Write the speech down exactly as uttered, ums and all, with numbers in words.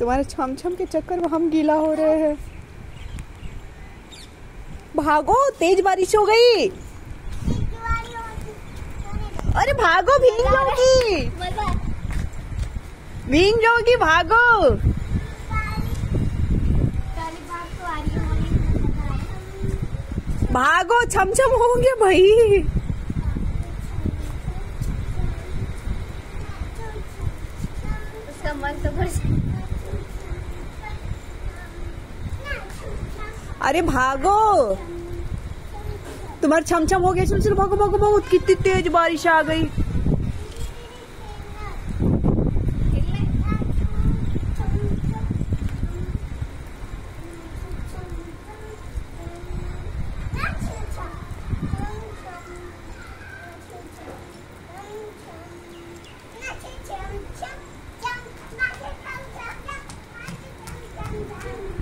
तुम्हारे छम छम के चक्कर में हम गीला हो रहे हैं। भागो, तेज बारिश हो गई। अरे भागो, भीग जाओगी, भीग जाओगी, भागो। भागो, छम छम होंगे भाई। उसका मन तो भर। अरे भागो, तुम्हारे छमछम हो गया। चलो चलो भागो भागो भागो। कितनी तेज बारिश आ गई। Thank you.